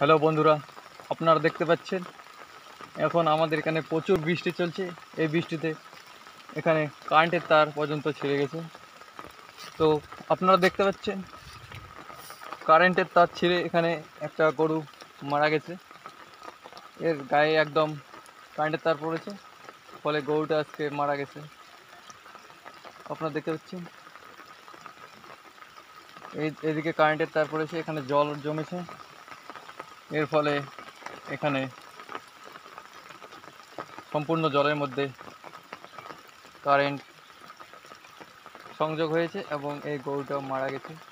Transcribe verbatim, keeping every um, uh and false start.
Hello বন্ধুরা, আপনারা দেখতে পাচ্ছেন এখন আমাদের এখানে প্রচুর বৃষ্টি চলছে। এই বৃষ্টিতে এখানে কারেন্টের তার পর্যন্ত ছিঁড়ে গেছে। তো আপনারা দেখতে পাচ্ছেন কারেন্টের তার ছিঁড়ে এখানে একটা গরু মারা গেছে। এর গায়ে একদম কারেন্টের তার পড়েছে, ফলে গরুটা আজকে মারা গেছে। আপনারা দেখতে পাচ্ছেন এই এদিকে কারেন্টের তার পড়েছে, এখানে জল জমেছে। এর ফলে এখানে সম্পূর্ণ জলের মধ্যে কারেন্ট সংযোগ হয়েছে এবং এই গরুটাও মারা গেছে।